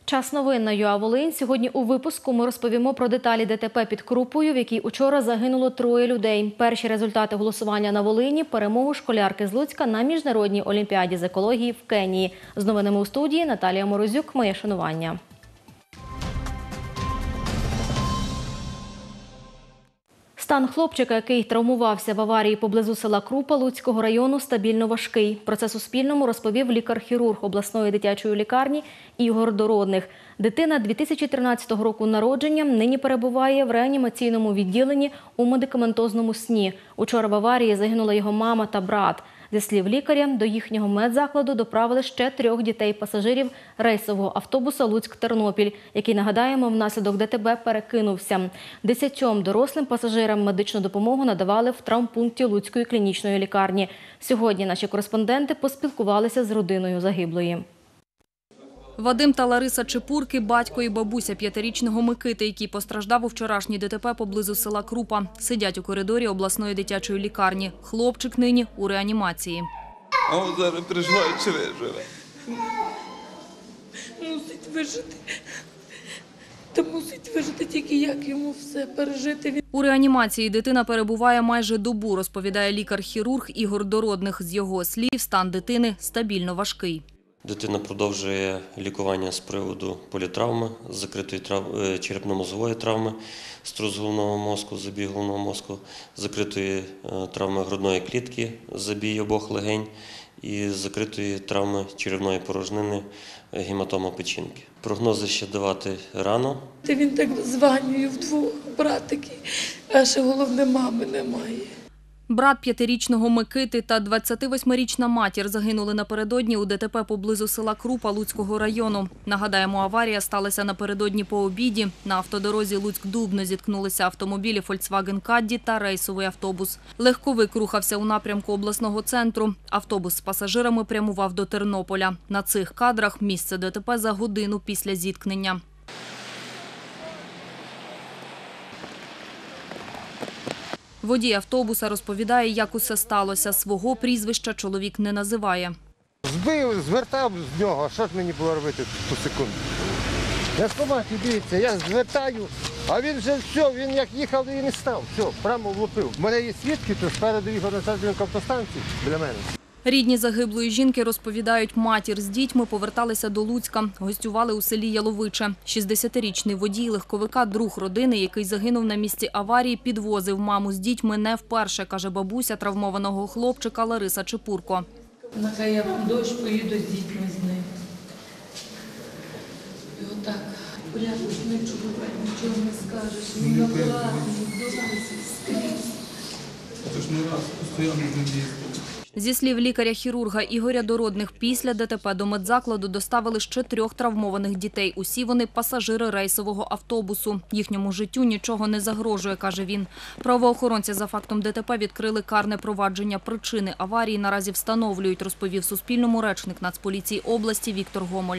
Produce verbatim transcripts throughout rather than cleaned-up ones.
Час новин на ЮА Волинь. Сьогодні у випуску ми розповімо про деталі ДТП під Крупою, в якій учора загинуло троє людей. Перші результати голосування на Волині – перемогу школярки з Луцька на Міжнародній олімпіаді з екології в Кенії. З новинами у студії Наталія Морозюк. Моє шанування. Стан хлопчика, який травмувався в аварії поблизу села Крупа Луцького району, стабільно важкий. Про це Суспільному розповів лікар-хірург обласної дитячої лікарні Ігор Дородних. Дитина дві тисячі тринадцятого року народження, нині перебуває в реанімаційному відділенні у медикаментозному сні. Учора в аварії загинула його мама та брат. Зі слів лікаря, до їхнього медзакладу доправили ще трьох дітей-пасажирів рейсового автобуса Луцьк-Тернопіль, який, нагадаємо, внаслідок ДТП перекинувся. Десятьом дорослим пасажирам медичну допомогу надавали в травмпункті Луцької клінічної лікарні. Сьогодні наші кореспонденти поспілкувалися з родиною загиблої. Вадим та Лариса Чепурки – батько і бабуся п'ятирічного Микити, який постраждав у вчорашній ДТП поблизу села Крупа. Сидять у коридорі обласної дитячої лікарні. Хлопчик нині у реанімації. А он зараз переживає, чи виживе. Мусить вижити. Та мусить вижити тільки як йому все пережити. У реанімації дитина перебуває майже добу, розповідає лікар-хірург Ігор Дородних. З його слів, стан дитини стабільно важкий. Дитина продовжує лікування з приводу політравми, закритої черепно-мозгової травми, струс головного мозку, забій головного мозку, закритої травми грудної клітки, забій обох легень і закритої травми черевної порожнини, гематома печінки. Прогнози ще давати рано. Він так званює вдвох, братики, а ще головне мами немає. Брат п'ятирічного Микити та двадцятивосьмирічна матір загинули напередодні у ДТП поблизу села Крупа Луцького району. Нагадаємо, аварія сталася напередодні по обіді. На автодорозі Луцьк-Дубно зіткнулися автомобілі Volkswagen Caddy та рейсовий автобус. Легковик рухався у напрямку обласного центру. Автобус з пасажирами прямував до Тернополя. На цих кадрах місце ДТП за годину після зіткнення. Водій автобуса розповідає, як усе сталося. Свого прізвища чоловік не називає. Збив, звертав з нього, що ж мені було робити ту секунду? Я скомати, дивіться, я звертаю, а він вже все, він як їхав і не став, все, прямо влупив. У мене є свідки, то спереду їхав на центрі автостанції біля мене. Рідні загиблої жінки розповідають, матір з дітьми поверталися до Луцька, гостювали у селі Яловиче. шістдесятирічний водій легковика, друг родини, який загинув на місці аварії, підвозив маму з дітьми не вперше, каже бабуся травмованого хлопчика Лариса Чепурко. Нехай я в дощ поїду з дітьми з ним. І отак, порядку з ним чоловік, нічого не скажеш, він накладний, добрий, скрізь. Це ж не раз, постійно не їздить. Зі слів лікаря-хірурга Ігоря Дородних, після ДТП до медзакладу доставили ще трьох травмованих дітей. Усі вони – пасажири рейсового автобусу. Їхньому життю нічого не загрожує, каже він. Правоохоронці за фактом ДТП відкрили карне провадження. Причини аварії наразі встановлюють, розповів Суспільному речник Нацполіції області Віктор Гомоль.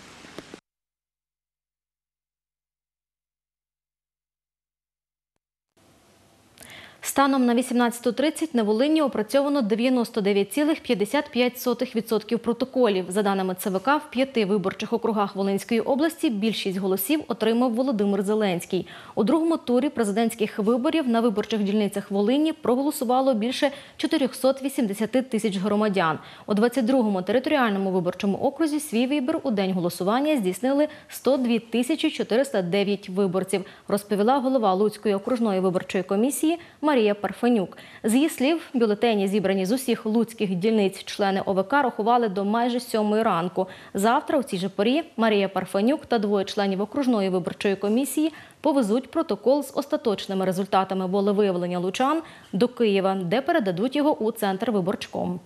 Станом на вісімнадцяту тридцять на Волині опрацьовано дев'яносто дев'ять цілих п'ятдесят п'ять сотих відсотка протоколів. За даними ЦВК, в п'яти виборчих округах Волинської області більшість голосів отримав Володимир Зеленський. У другому турі президентських виборів на виборчих дільницях Волині проголосувало більше чотирьохсот вісімдесяти тисяч громадян. У двадцять другому територіальному виборчому окрузі свій вибір у день голосування здійснили сто дві тисячі чотириста дев'ять виборців, розповіла голова Луцької окружної виборчої комісії Марія Парфенюк. З її слів, бюлетені, зібрані з усіх луцьких дільниць, члени ОВК рахували до майже сьомої ранку. Завтра у цій же порі Марія Парфенюк та двоє членів окружної виборчої комісії повезуть протокол з остаточними результатами волевиявлення лучан до Києва, де передадуть його у Центр виборчком.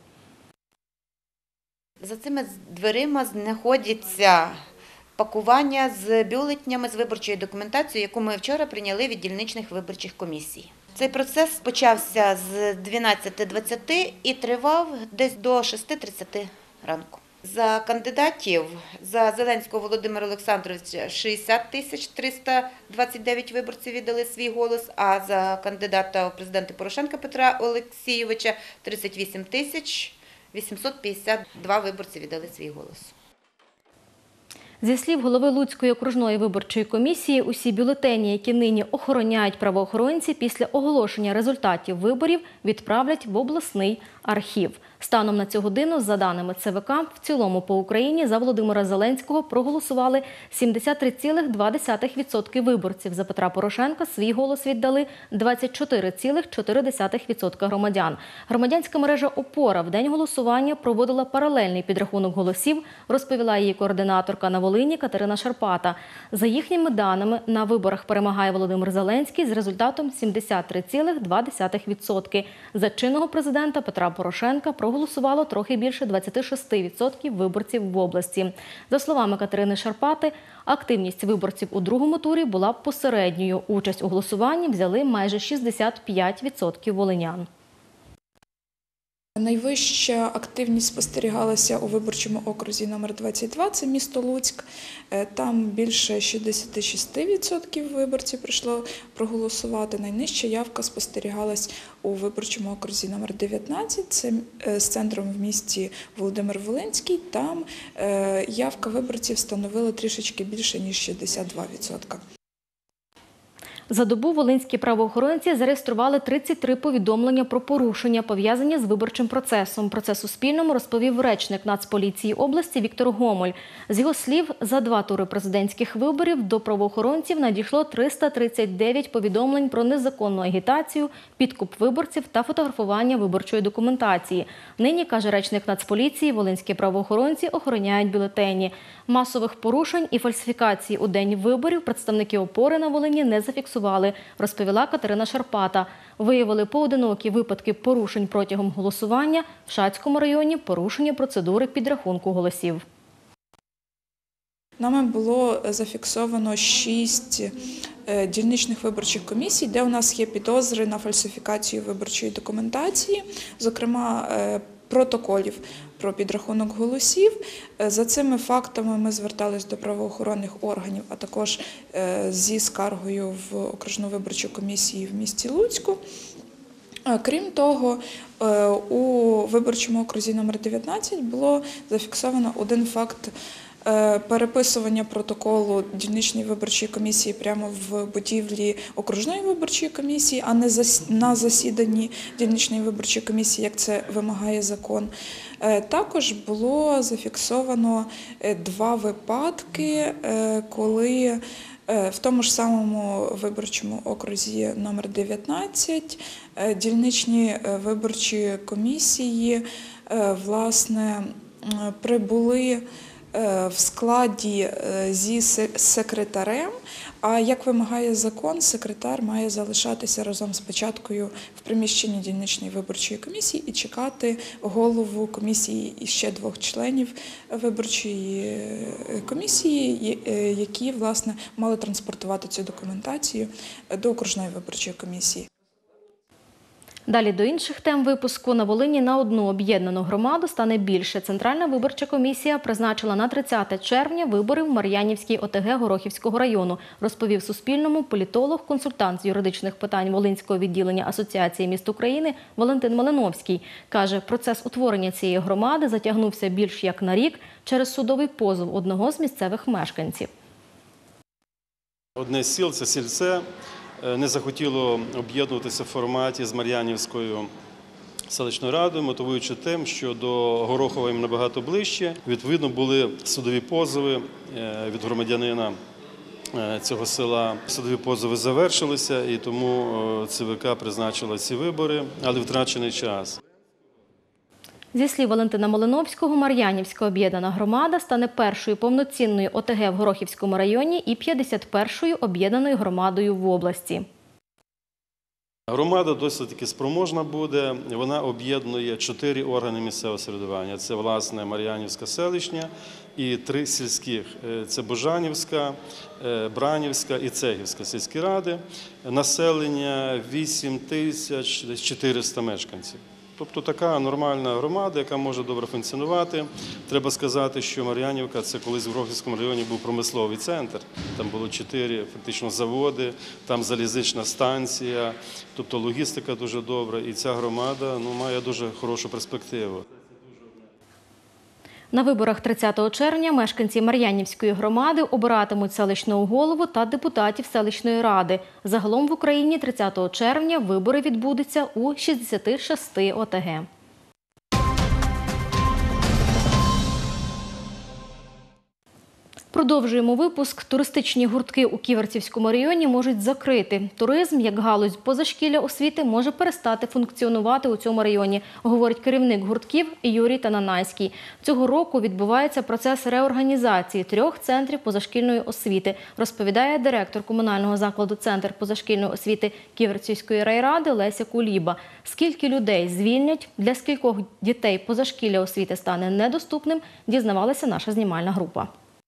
За цими дверима знаходяться пакування з бюлетнями, з виборчою документацією, яку ми вчора прийняли від дільничних виборчих комісій. Цей процес почався з дванадцяти двадцяти і тривав десь до шести тридцяти ранку. За кандидатів, за Зеленського Володимира Олександровича шістдесят тисяч триста двадцять дев'ять виборців віддали свій голос, а за кандидата у президенти Порошенка Петра Олексійовича тридцять вісім тисяч вісімсот п'ятдесят два виборці віддали свій голос. Зі слів голови Луцької окружної виборчої комісії, усі бюлетені, які нині охороняють правоохоронці, після оголошення результатів виборів відправлять в обласний архів. Станом на цю годину, за даними ЦВК, в цілому по Україні за Володимира Зеленського проголосували сімдесят три цілих два десятих відсотка виборців. За Петра Порошенка свій голос віддали двадцять чотири цілих чотири десятих відсотка громадян. Громадянська мережа «Опора» в день голосування проводила паралельний підрахунок голосів, розповіла її координаторка на Волині Катерина Шарпата. За їхніми даними, на виборах перемагає Володимир Зеленський з результатом сімдесят три цілих два десятих відсотка. За чинного президента Петра Порошенка проголосувало трохи більше двадцять шість відсотків виборців в області. За словами Катерини Шарпати, активність виборців у другому турі була посередньою. Участь у голосуванні взяли майже шістдесят п'ять відсотків волинян. Найвища активність спостерігалася у виборчому окрузі номер двадцять два, це місто Луцьк. Там більше шістдесят шість відсотків виборців прийшло проголосувати. Найнижча явка спостерігалась у виборчому окрузі номер дев'ятнадцять, це з центром в місті Володимир-Волинський. Там явка виборців становила трішечки більше, ніж шістдесят два відсотки. За добу волинські правоохоронці зареєстрували тридцять три повідомлення про порушення, пов'язані з виборчим процесом. Про це Суспільному розповів речник Нацполіції області Віктор Гомоль. З його слів, за два тури президентських виборів до правоохоронців надійшло триста тридцять дев'ять повідомлень про незаконну агітацію, підкуп виборців та фотографування виборчої документації. Нині, каже речник Нацполіції, волинські правоохоронці охороняють бюлетені. Масових порушень і фальсифікацій у день виборів представники «Опори» на Волині не зафіксували, розповіла Катерина Шарпата. Виявили поодинокі випадки порушень протягом голосування, в Шацькому районі порушення процедури підрахунку голосів. Нами було зафіксовано шість дільничних виборчих комісій, де у нас є підозри на фальсифікацію виборчої документації, зокрема протоколів про підрахунок голосів. За цими фактами ми звертались до правоохоронних органів, а також зі скаргою в окружну виборчу комісію в місті Луцьку. Крім того, у виборчому окрузі номер дев'ятнадцять було зафіксовано один факт переписування протоколу дільничної виборчої комісії прямо в будівлі окружної виборчої комісії, а не на засіданні дільничної виборчої комісії, як це вимагає закон. Також було зафіксовано два випадки, коли в тому ж самому виборчому окрузі номер дев'ятнадцять дільничні виборчі комісії, власне, прибули в складі зі секретарем, а як вимагає закон, секретар має залишатися разом з печаткою в приміщенні дільничної виборчої комісії і чекати голову комісії і ще двох членів виборчої комісії, які, власне, мали транспортувати цю документацію до окружної виборчої комісії. Далі до інших тем випуску. На Волині на одну об'єднану громаду стане більше. Центральна виборча комісія призначила на тридцяте червня вибори в Мар'янівській ОТГ Горохівського району, розповів Суспільному політолог, консультант з юридичних питань Волинського відділення Асоціації міст України Валентин Малиновський. Каже, процес утворення цієї громади затягнувся більш як на рік через судовий позов одного з місцевих мешканців. Одне з сіл – це Сільце. Не захотіло об'єднуватися в форматі з Мар'янівською селищною радою, мотивуючи тим, що до Горохова їм набагато ближче. Відповідно, були судові позови від громадянина цього села. Судові позови завершилися, і тому ЦВК призначила ці вибори, але втрачений час. Зі слів Валентина Малиновського, Мар'янівська об'єднана громада стане першою повноцінною ОТГ в Горохівському районі і п'ятдесят першою об'єднаною громадою в області. Громада досить таки спроможна буде. Вона об'єднує чотири органи місцевого самоврядування. Це, власне, Мар'янівська селищна і три сільських. Це Божанівська, Бранівська і Цегівська сільські ради. Населення вісім тисяч чотириста мешканців. Тобто така нормальна громада, яка може добре функціонувати. Треба сказати, що Мар'янівка – це колись в Горохівському районі був промисловий центр. Там було чотири фактично заводи, там залізнична станція, тобто логістика дуже добра. І ця громада ну, має дуже хорошу перспективу. На виборах тридцятого червня мешканці Мар'янівської громади обиратимуть селищного голову та депутатів селищної ради. Загалом в Україні тридцятого червня вибори відбудуться у шістдесяти шести о те ге. Продовжуємо випуск. Туристичні гуртки у Ківерцівському районі можуть закрити. Туризм, як галузь позашкілля освіти, може перестати функціонувати у цьому районі, говорить керівник гуртків Юрій Тананайський. Цього року відбувається процес реорганізації трьох центрів позашкільної освіти, розповідає директор комунального закладу «Центр позашкільної освіти» Ківерцівської райради Леся Куліба. Скільки людей звільнять, для скількох дітей позашкілля освіти стане недоступним, дізнавалася наша знімальна група.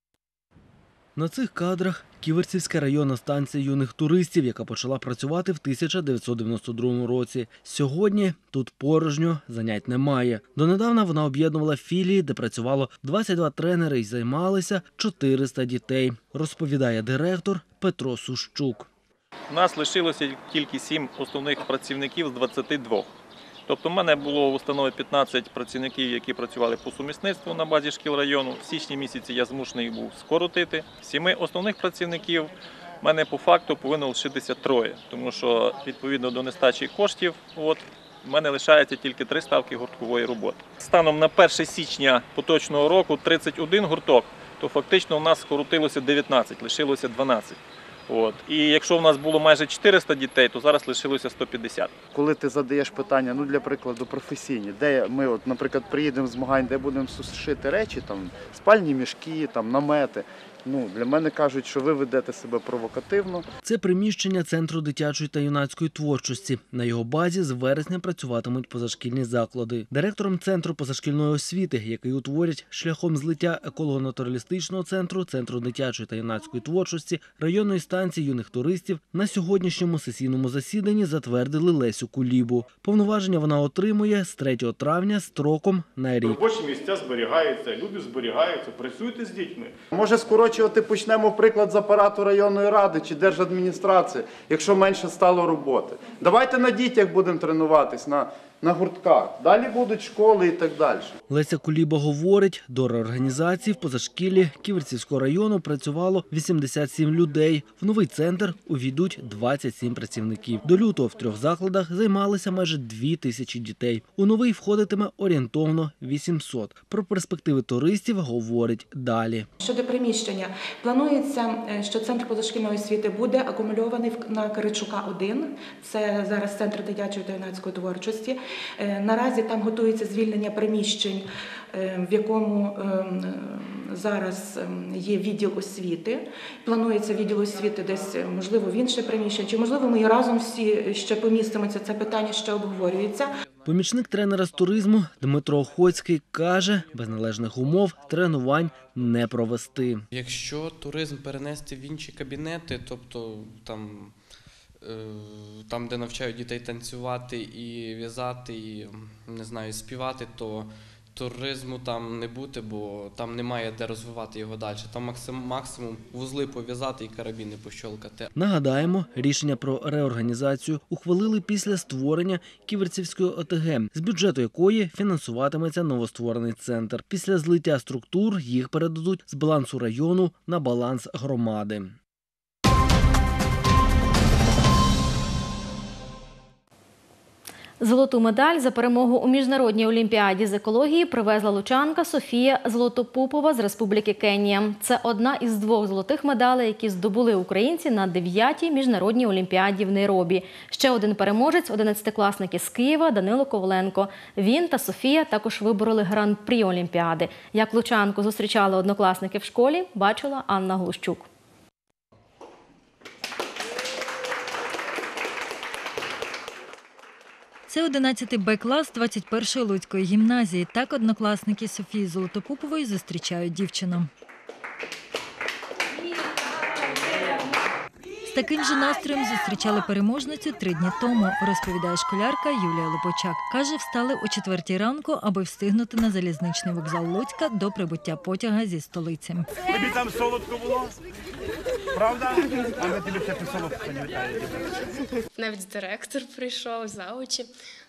На цих кадрах Ківерцівська районна станція юних туристів, яка почала працювати в тисяча дев'ятсот дев'яносто другому році. Сьогодні тут порожньо, занять немає. Донедавна вона об'єднувала філії, де працювало двадцять два тренери і займалися чотириста дітей, розповідає директор Петро Сущук. У нас лишилося тільки сім основних працівників з двадцяти двох. Тобто в мене було в установі п'ятнадцять працівників, які працювали по сумісництву на базі шкіл району. В січні місяці я змушений був скоротити. Сіми основних працівників в мене по факту повинно лишитися троє, тому що відповідно до нестачі коштів от, в мене лишається тільки три ставки гурткової роботи. Станом на перше січня поточного року тридцять один гурток, то фактично у нас скоротилося дев'ятнадцять, лишилося дванадцять. От. І якщо в нас було майже чотириста дітей, то зараз лишилося сто п'ятдесят. Коли ти задаєш питання, ну для прикладу, професійні, де ми, от, наприклад, приїдемо з змагань, де будемо сушити речі, там, спальні мішки, там, намети, ну, для мене кажуть, що ви ведете себе провокативно. Це приміщення Центру дитячої та юнацької творчості. На його базі з вересня працюватимуть позашкільні заклади. Директором Центру позашкільної освіти, який утворять шляхом злиття еколого-натуралістичного центру, Центру дитячої та юнацької творчості, районної станції юних туристів, на сьогоднішньому сесійному засіданні затвердили Лесю Кулібу. Повноваження вона отримує з третього травня строком на рік. Робочі місця зберігаються, люди зберігаються, працюйте з дітьми. Може скорочувати почнемо, приклад, з апарату районної ради чи держадміністрації, якщо менше стало роботи. Давайте на дітях будемо тренуватись, на, на гуртках. Далі будуть школи і так далі. Леся Куліба говорить, до реорганізації в позашкіллі Ківерцівського району працювало вісімдесят сім людей. В новий центр увійдуть двадцять сім працівників. До лютого в трьох закладах займалися майже дві тисячі дітей. У новий входитиме орієнтовно вісімсот. Про перспективи туристів говорить далі. Щодо приміщення, планується, що Центр позашкільної освіти буде акумульований на Киричука один. Це зараз Центр дитячої та юнацької творчості. Наразі там готується звільнення приміщень, в якому зараз є відділ освіти. Планується відділ освіти десь, можливо, в інше приміщення, чи, можливо, ми разом всі ще помістимося. Це питання ще обговорюється. Помічник тренера з туризму Дмитро Охоцький каже, без належних умов тренувань не провести. Якщо туризм перенести в інші кабінети, тобто там, там де навчають дітей танцювати і в'язати, і, не знаю, співати, то туризму там не бути, бо там немає де розвивати його далі. Там максимум, максимум вузли пов'язати і карабіни пощолкати. Нагадаємо, рішення про реорганізацію ухвалили після створення Ківерцівської о те ге, з бюджету якої фінансуватиметься новостворений центр. Після злиття структур їх передадуть з балансу району на баланс громади. Золоту медаль за перемогу у міжнародній олімпіаді з екології привезла лучанка Софія Золотопупова з Республіки Кенія. Це одна із двох золотих медалей, які здобули українці на дев'ятій міжнародній олімпіаді в Найробі. Ще один переможець – одинадцятикласник із Києва Данило Коваленко. Він та Софія також вибороли гран-прі олімпіади. Як лучанку зустрічали однокласники в школі, бачила Анна Глущук. Це одинадцятий Б клас двадцять першої Луцької гімназії. Так однокласники Софії Золотопупової зустрічають дівчину. З таким же настроєм зустрічали переможницю три дні тому, розповідає школярка Юлія Лопочак. Каже, встали о четвертій ранку, аби встигнути на залізничний вокзал Луцька до прибуття потяга зі столиці. Тобі там солодко було? Правда? А ми тобі ще солодко не вітаємо. Навіть директор прийшов, заучі.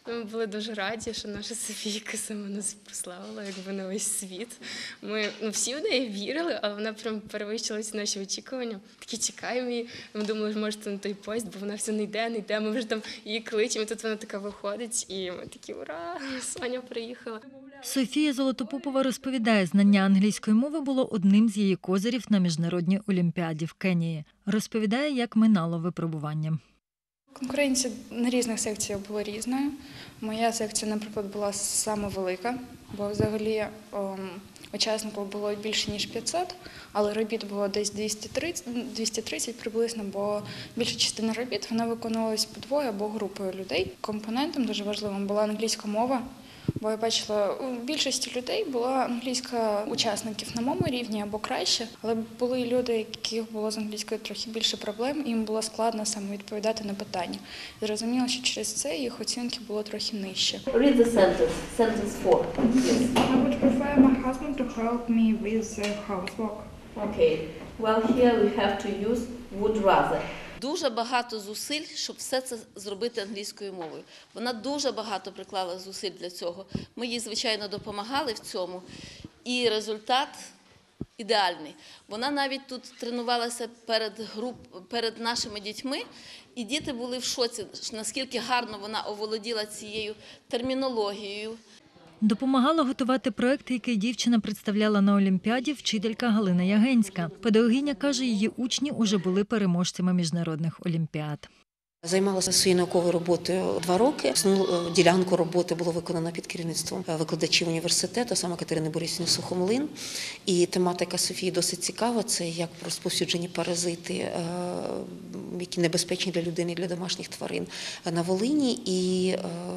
Ми були дуже раді, що наша Софійка сама нас прославила, якби на весь світ. Ми ну, всі в неї вірили, але вона прям перевищила всі наші очікування. Такі чекаємо її. Ми думали, що може це на той поїзд, бо вона все не йде, не йде. Ми вже там її кличемо, і тут вона така виходить, і ми такі ура, Соня приїхала. Софія Золотопопова розповідає, знання англійської мови було одним з її козирів на міжнародній олімпіаді в Кенії. Розповідає, як минало випробування. Конкуренція на різних секціях була різною. Моя секція, наприклад, була саме велика, бо взагалі ом, учасників було більше, ніж п'ятсот, але робіт було десь двісті тридцять, двісті тридцять приблизно, бо більша частина робіт вона виконувалась по двоє або групою людей. Компонентом дуже важливим була англійська мова, бо я бачила, у більшості людей була англійська учасників на моєму рівні або краще, але були люди, яких було з англійською трохи більше проблем, і їм було складно саме відповідати на питання. Зрозуміло, що через це їх оцінки було трохи нижче. Read the sentence. Sentence four. Yes. I would prefer my husband to help me with the housework. Okay. Well, here we have to use would rather. Дуже багато зусиль, щоб все це зробити англійською мовою. Вона дуже багато приклала зусиль для цього. Ми їй, звичайно, допомагали в цьому, і результат ідеальний. Вона навіть тут тренувалася перед, груп, перед нашими дітьми, і діти були в шоці, наскільки гарно вона оволоділа цією термінологією. Допомагала готувати проект, який дівчина представляла на Олімпіаді, вчителька Галина Ягенська. Педагогиня каже, її учні уже були переможцями міжнародних олімпіад. Займалася своєю науковою роботою два роки. Основну ділянку роботи було виконано під керівництвом викладачів університету, саме Катерини Борисівни Сухомлин. І тематика Софії досить цікава. Це як розповсюджені паразити, які небезпечні для людини і для домашніх тварин на Волині. І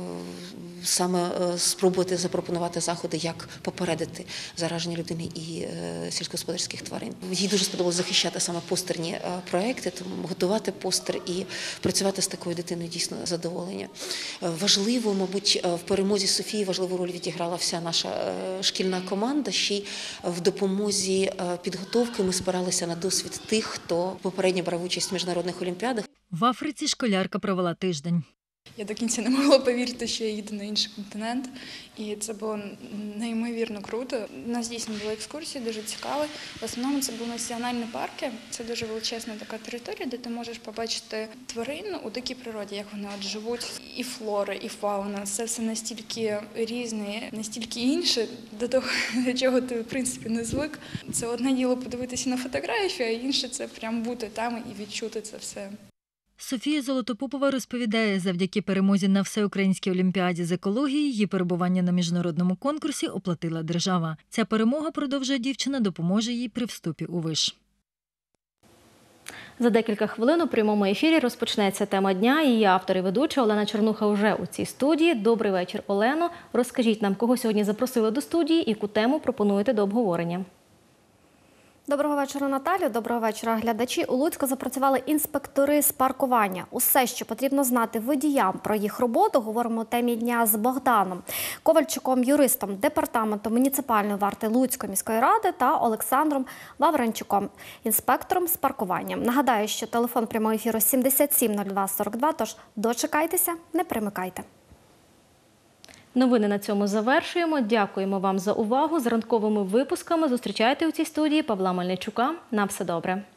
саме спробувати запропонувати заходи, як попередити зараження людини і сільськогосподарських тварин. Їй дуже сподобалося захищати саме постерні проекти, тому готувати постер і працювати з такою дитиною дійсно задоволення. Важливо, мабуть, в перемозі Софії важливу роль відіграла вся наша шкільна команда. Ще й в допомозі підготовки ми спиралися на досвід тих, хто попередньо брав участь в міжнародних олімпіадах. В Африці школярка провела тиждень. Я до кінця не могла повірити, що я їду на інший континент, і це було неймовірно круто. У нас дійсно були екскурсії, дуже цікаві. В основному це були національні парки, це дуже величезна така територія, де ти можеш побачити тварин у дикій природі, як вони от живуть, і флора, і фауна. Це все настільки різне, настільки інше, до того, до чого ти, в принципі, не звик. Це одне діло подивитися на фотографію, а інше – це прям бути там і відчути це все. Софія Золотопопова розповідає, завдяки перемозі на всеукраїнській олімпіаді з екології її перебування на міжнародному конкурсі оплатила держава. Ця перемога, продовжує дівчина, допоможе їй при вступі у виш. За декілька хвилин у прямому ефірі розпочнеться тема дня. Її автор і ведуча Олена Чернуха вже у цій студії. Добрий вечір, Олено. Розкажіть нам, кого сьогодні запросили до студії і яку тему пропонуєте до обговорення. Доброго вечора, Наталю. Доброго вечора, глядачі. У Луцьку запрацювали інспектори з паркування. Усе, що потрібно знати водіям про їх роботу, говоримо у темі дня з Богданом Ковальчуком, юристом Департаменту муніципальної варти Луцької міської ради та Олександром Вавренчуком, інспектором з паркування. Нагадаю, що телефон прямого ефіру сімдесят сім нуль два сорок два, тож дочекайтеся, не примикайте. Новини на цьому завершуємо. Дякуємо вам за увагу. З ранковими випусками зустрічайте у цій студії Павла Мельничука. На все добре.